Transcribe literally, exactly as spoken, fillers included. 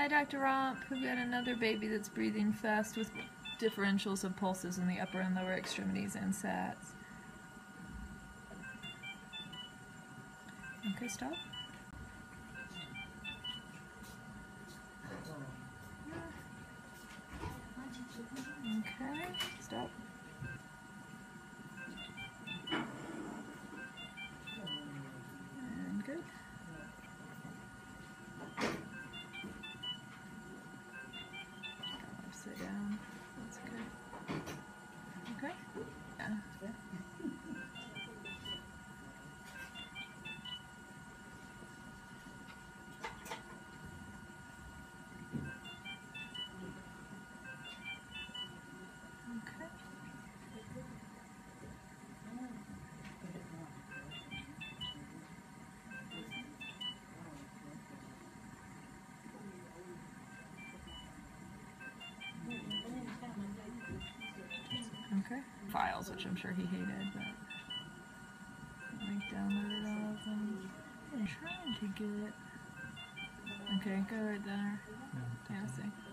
Hi, Doctor Romp. We've got another baby that's breathing fast with differentials of pulses in the upper and lower extremities and sats. Okay, stop. Okay, stop. And good. Upside down. That's good. Okay. Yeah. Okay. Okay. Files, which I'm sure he hated, but I downloaded all of them. I'm trying to get. Okay, go right there. Yeah, see.